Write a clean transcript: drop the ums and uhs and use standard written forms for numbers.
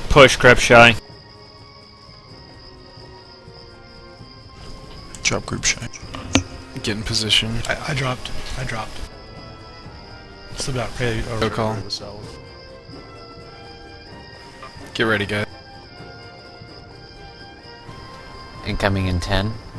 Push, Crep Shy. Drop group shy. Get in position. I dropped. Slipped out. Hey, Go call. Get ready, guys. Incoming in 10,